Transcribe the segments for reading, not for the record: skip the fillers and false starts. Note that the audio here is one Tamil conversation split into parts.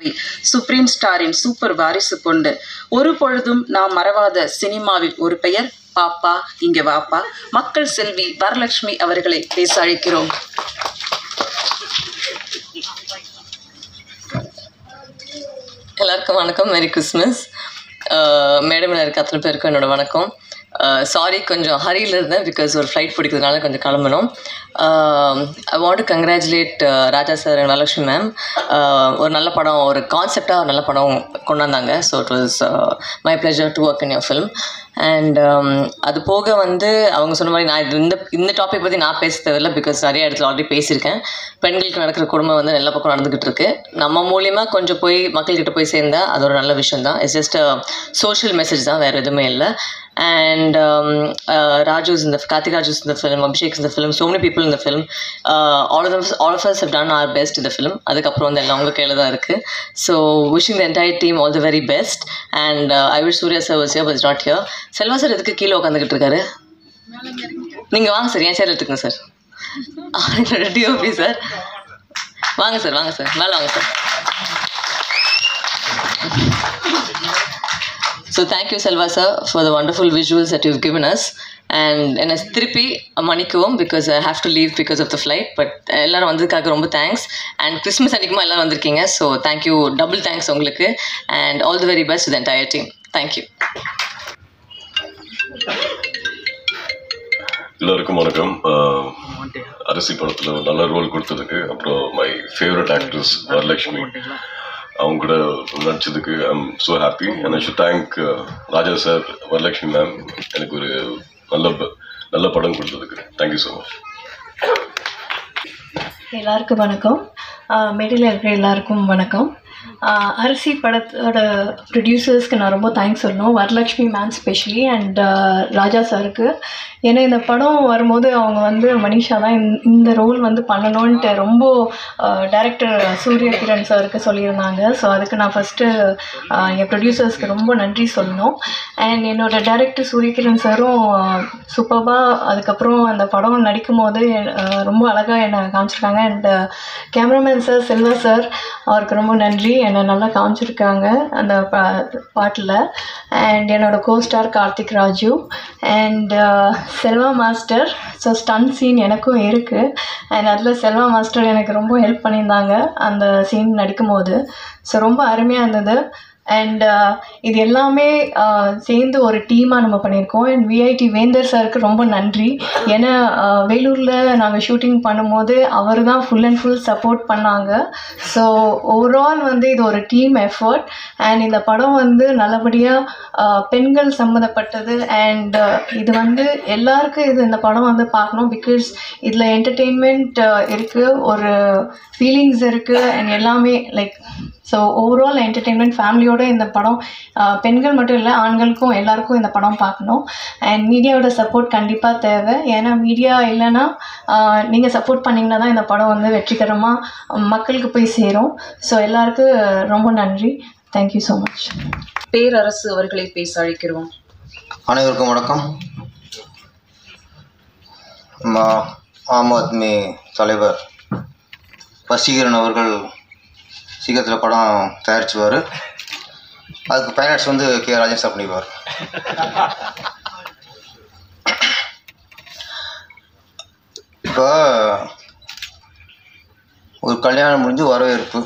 சுப்ரீம் ஸ்டாரின் சூப்பர் வாரிசு கொண்டு ஒரு பொழுதும் நாம் மறவாத சினிமாவில் ஒரு பெயர் பாப்பா இங்க வாப்பா மக்கள் செல்வி வரலட்சுமி அவர்களை பேச அழைக்கிறோம். எல்லாருக்கும் வணக்கம். Merry Christmas. மேடமில் இருக்க அத்தனை பேருக்கும் என்னோட வணக்கம். சாரி, கொஞ்சம் ஹரியில் இருந்தேன் பிகாஸ் ஒரு ஃப்ளைட் பிடிக்கிறதுனால கொஞ்சம் கிளம்பணும். I want to congratulate Raja sir and Varalakshmi ma'am. ஒரு நல்ல படம், ஒரு கான்செப்டாக ஒரு நல்ல படம் கொண்டு வந்தாங்க. So it was my pleasure to work in your film. அண்ட் அது போக அவங்க சொன்ன மாதிரி நான் இந்த டாபிக் பற்றி நான் பேச தேவையில்லை பிகாஸ் நிறைய இடத்துல ஆல்ரெடி பேசியிருக்கேன். பெண்களுக்கு நடக்கிற கொடுமை எல்லா பக்கம் நடந்துக்கிட்டு இருக்கு. நம்ம மூலியமாக கொஞ்சம் போய் மக்கள்கிட்ட போய் சேர்ந்தா அது ஒரு நல்ல விஷயம் தான். இட்ஸ் ஜஸ்ட் சோஷியல் மெசேஜ் தான், வேறு எதுவுமே இல்லை. And Raju's in the Karthik Raju's in the film, Abhishek's in the film, so many people in the film. All of us have done our best in the film. அதுக்கப்புறம் எல்லாம் உங்கள் கையில் தான் இருக்குது. So wishing the entire team all the very best. And I wish Surya sir was here but is not here. Selva sir எதுக்கு கீழே உட்காந்துக்கிட்டு இருக்காரு? நீங்கள் வாங்க சார், என் சேர் எடுத்துக்கங்க சார். என்னோட டிஓபி சார், வாங்க சார், வாங்க சார், மேலே வாங்க sir. So thank you Selva sir for the wonderful visuals that you've given us. And as திருப்பி மணிக்குவோம் because I have to leave because of the flight. But எல்லாரும் வந்ததுக்காக ரொம்ப தேங்க்ஸ். And கிறிஸ்மஸ் அன்றைக்குமா எல்லாரும் வந்திருக்கீங்க. So thank you, double thanks உங்களுக்கு. And all the very best to the entire team. Thank you. எல்லாருக்கும் வணக்கம். அரசி படத்தில் நல்ல ரோல் கொடுத்ததுக்கு, அப்புறம் மை ஃபேவரட் ஆக்ட்ரஸ் வரலட்சுமி, அவங்க கூட நடிச்சதுக்கு I'm so happy. And I should thank Raja sir, Varalakshmi ma'am, எனக்கு ஒரு நல்ல படம் கொடுத்ததுக்கு தேங்க்யூ ஸோ மச். எல்லாருக்கும் வணக்கம். மேடையில் இருக்கிற எல்லாருக்கும் வணக்கம். அரசி படத்தோட ப்ரொடியூசர்ஸ்க்கு நான் ரொம்ப தேங்க்ஸ் சொல்லணும், Varalakshmi ma'am specially and Raja சாருக்கு. ஏன்னா இந்த படம் வரும்போது அவங்க மனிஷா தான் இந்த ரோல் பண்ணணுன்ட்டு ரொம்ப டைரக்டர் சூரிய கிரண் சாருக்கு சொல்லியிருந்தாங்க. ஸோ அதுக்கு நான் ஃபஸ்ட்டு என் ப்ரொடியூசர்ஸ்க்கு ரொம்ப நன்றி சொல்லணும். அண்ட் என்னோடய டைரக்டர் சூரிய கிரண் சாரும் சூப்பராக அதுக்கப்புறம் அந்த படம் நடிக்கும் போது ரொம்ப அழகாக என்னை காமிச்சிருக்காங்க. And cameraman sir Selva sir, அவருக்கு ரொம்ப நன்றி, என்னை நல்லா காமிச்சிருக்காங்க அந்த பாட்டில். அண்ட் என்னோடய costar Karthik Raju and Selva master. So stunt scene எனக்கும் இருக்குது. அண்ட் அதில் செல்வா மாஸ்டர் எனக்கு ரொம்ப ஹெல்ப் பண்ணியிருந்தாங்க அந்த சீன் நடிக்கும்போது. ஸோ ரொம்ப அருமையாக இருந்தது. அண்ட் இது எல்லாமே சேர்ந்து ஒரு டீமாக நம்ம பண்ணியிருக்கோம். அண்ட் விஐடி வேந்தர் சாருக்கு ரொம்ப நன்றி. ஏன்னா வேலூரில் நாங்கள் ஷூட்டிங் பண்ணும்போது அவர் தான் ஃபுல் அண்ட் ஃபுல் சப்போர்ட் பண்ணாங்க. ஸோ ஓவரால் இது ஒரு டீம் எஃபர்ட். அண்ட் இந்த படம் நல்லபடியாக பெண்கள் சம்மந்தப்பட்டது. அண்ட் இது எல்லாருக்கும் இந்த படம் பார்க்கணும். பிகாஸ் இதில் என்டர்டெயின்மெண்ட் இருக்குது, ஒரு ஃபீலிங்ஸ் இருக்குது, அண்ட் எல்லாமே லைக் ஸோ ஓவரால் என்டர்டெயின்மெண்ட் ஃபேமிலியோடு இந்த படம் பெண்கள் மட்டும் இல்லை, ஆண்களுக்கும் எல்லாருக்கும் இந்த படம் பார்க்கணும். அண்ட் மீடியாவோட சப்போர்ட் கண்டிப்பாக தேவை. ஏன்னா மீடியா இல்லைன்னா நீங்கள் சப்போர்ட் பண்ணிங்கன்னா தான் இந்த படம் வெற்றிகரமாக மக்களுக்கு போய் சேரும். ஸோ எல்லாருக்கும் ரொம்ப நன்றி. Thank you so much. பேரரசு அவர்களை பேச அழைக்கிறோம். அனைவருக்கும் வணக்கம். ஆம் ஆத்மி தலைவர் வசீகரன் அவர்கள் சீக்கிரத்தில் படம் தயாரிச்சுவார். அதுக்கு ஃபைனான்ஸ் கே ராஜன் சார் பண்ணிடுவார். இப்போ ஒரு கல்யாணம் முடிஞ்சு வரவேற்பு.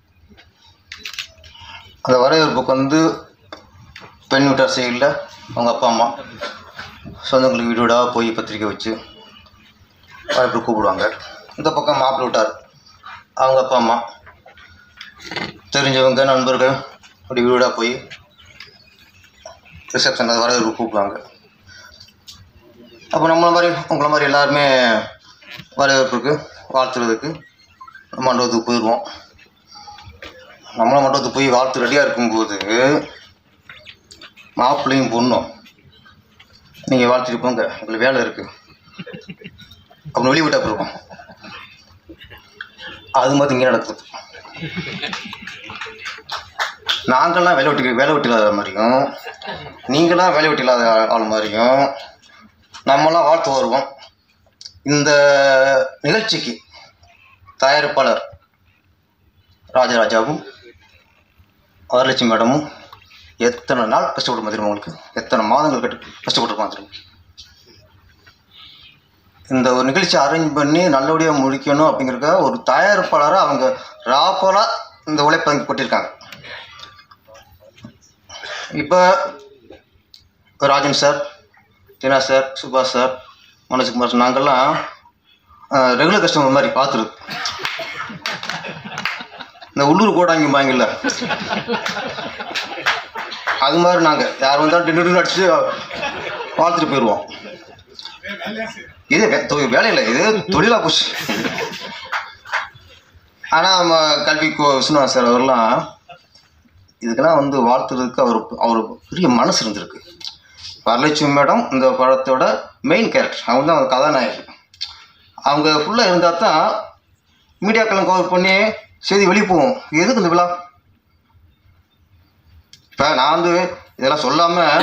அந்த வரவேற்புக்கு பெண் வீட்டார் சைடில் அவங்க அப்பா அம்மா சொந்தங்களுக்கு வீடு வீடாக போய் பத்திரிக்கை வச்சு வரவேற்பு கூப்பிடுவாங்க. இந்த பக்கம் மாப்பிள்ளை வீட்டார் அவங்க அப்பா அம்மா தெரிஞ்சவங்க நண்பர்கள் அப்படி வீடாக போய் ரிசப்ஷன் வரவேற்பு கூப்பிடுவாங்க. அப்போ உங்களை மாதிரி எல்லாருமே வரவேற்புக்கு வாழ்த்துறதுக்கு மண்டபத்துக்கு போயிடுவோம். நம்மளும் மண்டபத்துக்கு போய் வாழ்த்து ரெடியாக இருக்கும்போது மாப்பிள்ளையும் பொண்ணும் நீங்கள் வாழ்த்துட்டு போங்க, உங்களுக்கு வேலை இருக்குது அப்படின்னு வெளியே விட்டா போயிருக்கோம். அது மாதிரி இங்கே நடக்குது. நாங்கள்லாம் வேலை வெட்டி இல்லாத மாதிரியும் நீங்களாம் வேலை வெட்டி இல்லாத ஆள் மாதிரியும் நம்மளாம் வாழ்த்து வருவோம். இந்த நிகழ்ச்சிக்கு தயாரிப்பாளர் ராஜராஜாவும் வரலட்சுமி மேடமும் எத்தனை நாள் கஷ்டப்பட்டு தெரியுமா உங்களுக்கு, எத்தனை மாதங்கள் கஷ்டப்பட்டுருப்பாங்க தெரியும். இந்த ஒரு நிகழ்ச்சி அரேஞ்ச் பண்ணி நல்லபடியாக முடிக்கணும் அப்படிங்கிறத ஒரு தயாரிப்பாளராக அவங்க ராப்போலாக இந்த உழைப்பை கொட்டியிருக்காங்க. இப்போ Rajan sir, Dina sir, Subash sir, Manojkumar sir, நாங்கள்லாம் ரெகுலர் கஸ்டமர் மாதிரி பார்த்துருக்கு. இந்த உள்ளூர் கோடாங்கிம்பாங்கல்ல, அது மாதிரி நாங்கள் யார் வந்தாலும் டின்னு அடிச்சு வாழ்த்துட்டு போயிடுவோம். இது வேலை இல்லை, இது தொழிலாக போச்சு. ஆனால் நம்ம கல்வி விஸ்வநாத் சார் அவர்லாம் இதுக்கெல்லாம் வந்து வாழ்த்துறதுக்கு அவர் பெரிய மனசு இருந்திருக்கு. வரலட்சுமி மேடம் இந்த படத்தோட மெயின் கேரக்டர், அவங்க தான் அவங்க கதாநாயகர். அவங்க ஃபுல்லாக இருந்தால் தான் மீடியாக்கெல்லாம் கவர் பண்ணி செய்தி வெளியே போவோம். எதுக்கு இந்த விழா? இப்போ நான் வந்து இதெல்லாம் சொல்லாமல்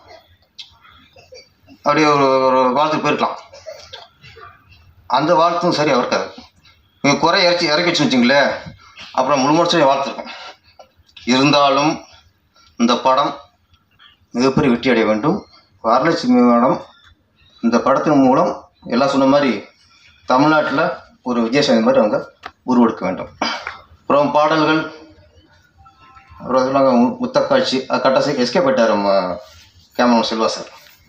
அப்படியே ஒரு வாழ்த்துக்கு போயிருக்கலாம். அந்த வாழ்த்தும் சரியாக இருக்காது. நீங்கள் குறை இறக்கி வச்சு வச்சிங்களே, அப்புறம் முழு முடிச்சு வாழ்த்துருக்கோம். இருந்தாலும் இந்த படம் மிகப்பெரிய வெற்றி அடைய வேண்டும். வரலட்சுமி மேடம் இந்த படத்தின் மூலம் எல்லாம் சொன்ன மாதிரி தமிழ்நாட்டில் ஒரு விஜயசாமி மாதிரி அவங்க உருவெடுக்க வேண்டும். அப்புறம் பாடல்கள் அப்புறம் முத்தக்காட்சி கட்டாசி எஸ்கே போயிட்டார் நம்ம கேமரா செல்வா சார்.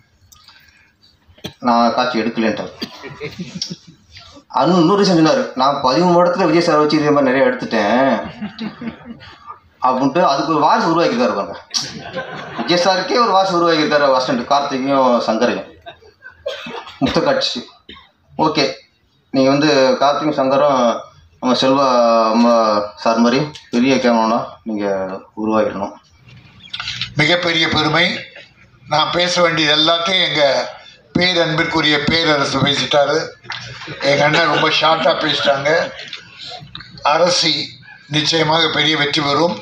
நான் காட்சி எடுக்கலேன்ட்டார். இன்னொரு ரீசன் சொன்னார், நான் 13 இடத்துல விஜய் சார் வச்சு இதே மாதிரி நிறைய எடுத்துட்டேன் அப்படின்ட்டு அதுக்கு ஒரு வாரிசு உருவாக்கியிருக்காரு பாருங்க. விஜய் சாருக்கே ஒரு வாரிசு உருவாக்கியிருக்காரு, அசிஸ்டன்ட் கார்த்திகையும் சங்கரையும். முத்தக்காட்சி ஓகே, நீங்கள் வந்து கார்த்திகையும் சங்கரும் நம்ம செல்வா அம்மா சார் மாதிரி பெரிய கேமரானா நீங்கள் உருவாக்கிடணும். மிகப்பெரிய பெருமை. நான் பேச வேண்டியது எல்லாத்தையும் எங்கள் பேரன்பிற்குரிய பேரரசு பேசிட்டாரு. எங்கள் அண்ணன் ரொம்ப ஷார்ட்டாக பேசிட்டாங்க. அரசி நிச்சயமாக பெரிய வெற்றி பெறும்.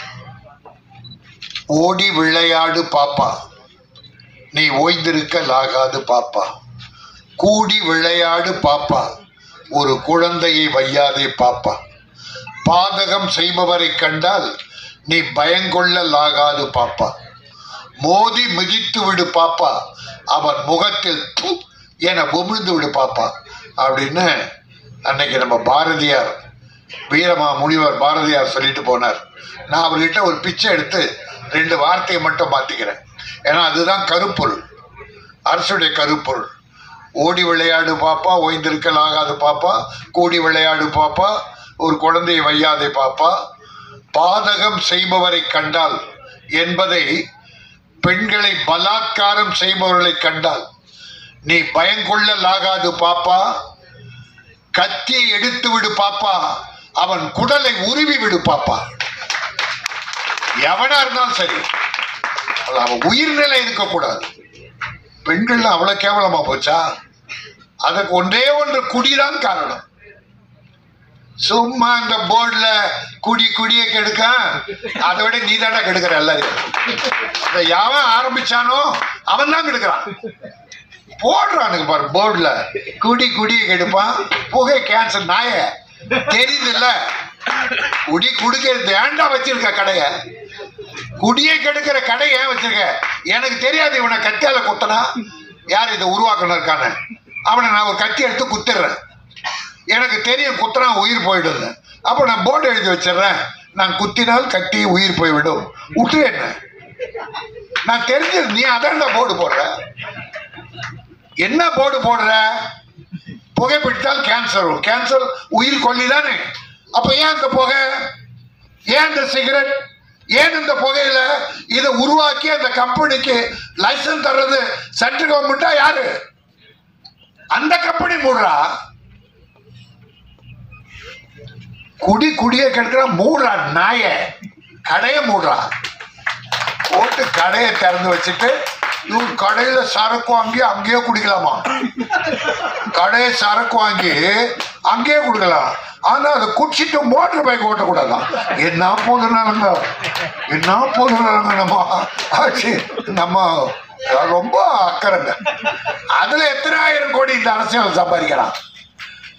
ஓடி விளையாடு பாப்பா, நீ ஓய்ந்திருக்கலாகாது பாப்பா. கூடி விளையாடு பாப்பா, ஒரு குழந்தையை வையாதே பாப்பா. பாதகம் செய்பவரை கண்டால் நீ பயங்கொள்ளலாகாது பாப்பா. மோதி மிதித்து விடு பாப்பா, அவன் முகத்தில் து என உமிழ்ந்து விடு பாப்பா அப்படின்னு அன்னைக்கு நம்ம பாரதியார், வீரமா முனிவர் பாரதியார் சொல்லிட்டு போனார். நான் அவர்கிட்ட ஒரு பிச்சை எடுத்து 2 வார்த்தையை மட்டும் மாற்றிக்கிறேன். ஏன்னா அதுதான் கருப்பொருள், அரசுடைய கருப்பொருள். ஓடி விளையாடு பாப்பா, ஓய்ந்திருக்கலாகாது பாப்பா. கூடி விளையாடு பாப்பா, ஒரு குழந்தையை வையாதே பாப்பா. பாதகம் செய்பவரை கண்டால் என்பதை பெண்களை பலாத்காரம் செய்பவர்களை கண்டால் நீ பயங்கொள்ளலாகாது பாப்பா. கத்தியை எடுத்து விடு பாப்பா, அவன் குடலை உருவி விடு பாப்பா. எவனா இருந்தாலும் சரி, அவன் உயிர்நிலை இருக்கக்கூடாது. பெண்கள்லாம் அவ்வளவு கேவலமா போச்சா? அதுக்கு ஒன்றே ஒன்று குடிதான் காரணம். சும்மா இந்த போர்டுல குடியை கெடுக்க, அதை விட நீ தானே கெடுக்கிற எல்லாரும். எவன் ஆரம்பிச்சானோ அவன் தான் கெடுக்கிறான். போடுறானுங்க பாரு போர்டுல குடியை கெடுப்பான், புகை கேன்சர். நாய தெரியுது இல்ல, குடிக்கிறது ஏண்டா வச்சிருக்க கடைய? குடியை கெடுக்கிற கடை ஏன் வச்சிருக்க? எனக்கு தெரியாது. இவனை கத்தியால குத்தனா யார் இதை உருவாக்கணும் இருக்கான, அவனை நான் ஒரு கத்தி எடுத்து குத்திடுறேன். எனக்கு தெரியும் குத்துனா உயிர் போயிடுது. அப்போ நான் போர்டு எழுதி வச்சிடுறேன், நான் குத்தினால் கத்தி உயிர் போய்விடும், விட்டு என்ன? நான் தெரிஞ்சது. நீ அதான் போர்டு போடுற. என்ன போர்டு போடுற? புகைப்பிடித்தால் கேன்சர் வரும். கேன்சர் உயிர் கொல்லிதானே. அப்ப ஏன் இந்த புகை, ஏன் இந்த சிகரெட், ஏன் இந்த புகையில இதை உருவாக்கி அந்த கம்பெனிக்கு லைசன்ஸ் தர்றது சென்ட்ரல் கவர்மெண்டா யாரு? அந்த கம்பெனி மூடுறா. குடியை கெடுக்கிற மூடுறா நாய. கடையை மூடுறா. போட்டு கடையை திறந்து வச்சுட்டு இவங்க கடையில சரக்கு வாங்கி அங்கேயே குடிக்கலாமா? கடையை சரக்கு வாங்கி அங்கேயே குடிக்கலாம். ஆனா அதை குடிச்சிட்டு மோட்டர் பைக் ஓட்டக்கூடாதான். என்ன போதுனாலுங்க நம்ம ரொம்ப அக்கறைங்க. அதுல எத்தனை ஆயிரம் கோடி இந்த அரசியல் சம்பாதிக்கலாம்.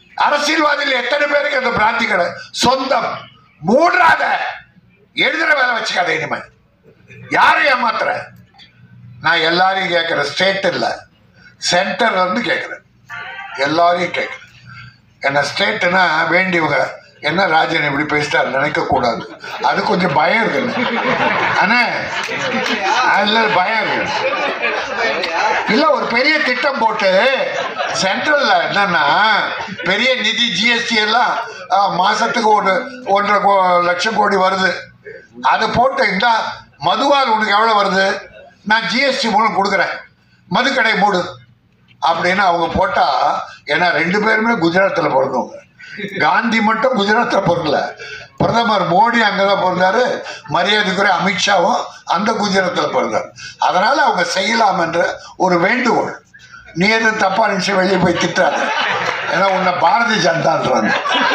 அரசியல்வாதிகள் எத்தனை பேருக்கு அந்த பிராந்தி கடை சொந்தம். மூடுறாத, எழுதுற வேலை வச்சுக்காத இனிமே. யாரையும் ஏமாத்துற? நான் எல்லாரையும் கேட்கிறேன், ஸ்டேட் இல்லை சென்டர்ல இருந்து கேட்கிறேன், எல்லாரையும் கேட்கிறேன். என்ன ஸ்டேட்னா வேண்டியவங்க என்ன ராஜன் இப்படி பேசிட்டார் நினைக்க கூடாது, அது கொஞ்சம் பயம் இருக்கு. ஆனா அதுல பயம் இருக்கு. இல்ல ஒரு பெரிய திட்டம் போட்டு சென்ட்ரல்ல என்னன்னா பெரிய நிதி ஜிஎஸ்டி எல்லாம் மாசத்துக்கு 1.5 லட்சம் கோடி வருது. அது போட்டு இந்த மதுவால் உனக்கு எவ்வளவு வருது, நான் ஜிஎஸ்டி மூலம் கொடுக்குறேன், மதுக்கடை மூடு அப்படின்னு அவங்க போட்டா. ஏன்னா 2 பேருமே குஜராத்தில் பிறந்தவங்க. காந்தி மட்டும் குஜராத்தில் பிறக்கல, பிரதமர் மோடி அங்கதான் பிறந்தாரு, மரியாதைக்குரிய அமித்ஷாவும் அந்த குஜராத்தில் பிறந்தார். அதனால அவங்க செய்யலாம் என்ற ஒரு வேண்டுகோள். நீ எதுவும் தப்பா நினைச்சு வெளியே போய் திட்டாத, ஏன்னா உன்னை பாரதிய ஜனதான்றாங்க.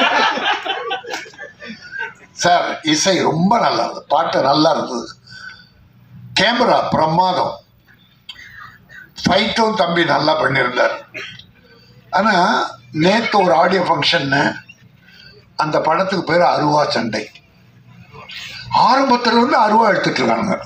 சார் இசை ரொம்ப நல்லா இருந்தது, பாட்டு நல்லா இருந்தது, கேமரா பிரமாதம், ஃபைட்டும் தம்பி நல்லா பண்ணியிருந்தார். ஆனா நேற்று ஒரு ஆடியோ ஃபங்க்ஷன், அந்த படத்துக்கு பேர் அருவா சண்டை. ஆரம்பத்துல இருந்து அருவா எடுத்துட்டு இருக்காங்க.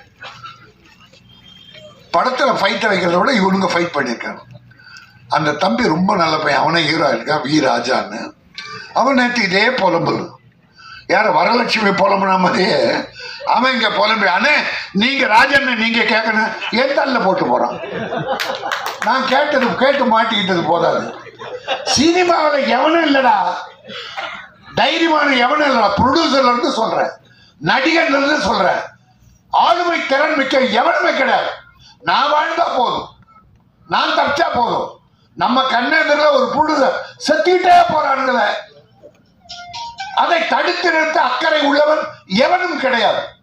படத்துல ஃபைட்டை வைக்கிறத விட இவனுங்க ஃபைட் பண்ணியிருக்காங்க. அந்த தம்பி ரொம்ப நல்ல பையன், அவனே ஹீரோ இருக்கான், வி ராஜான்னு. அவன் நேற்று இதே புலம்புல், யார வரலட்சுமி புலம்புன மாதிரியே அவன் இங்க புலம்பி, அண்ணே நீங்க ராஜன் நீங்க கேட்கணும், என் தள்ள போட்டு போறான். நான் கேட்டு மாட்டிக்கிட்டது போதாது. சினிமாவில் எவனும் இல்லடா, தைரியமான எவனும் இல்லடா. ப்ரொடியூசர்ல இருந்து சொல்றேன், நடிகர்ல இருந்து சொல்றேன், ஆளுமை திறன் மிக்க எவனுமே கிடையாது. நான் வாழ்ந்தா போதும், நான் தப்பிச்சா போதும். நம்ம கண்ணெதிர ஒரு ப்ரொடியூசர் செத்துக்கிட்டே போறானுங்கள, அதை தடுத்து நிறுத்த அக்கறை உள்ளவன் எவனும் கிடையாது.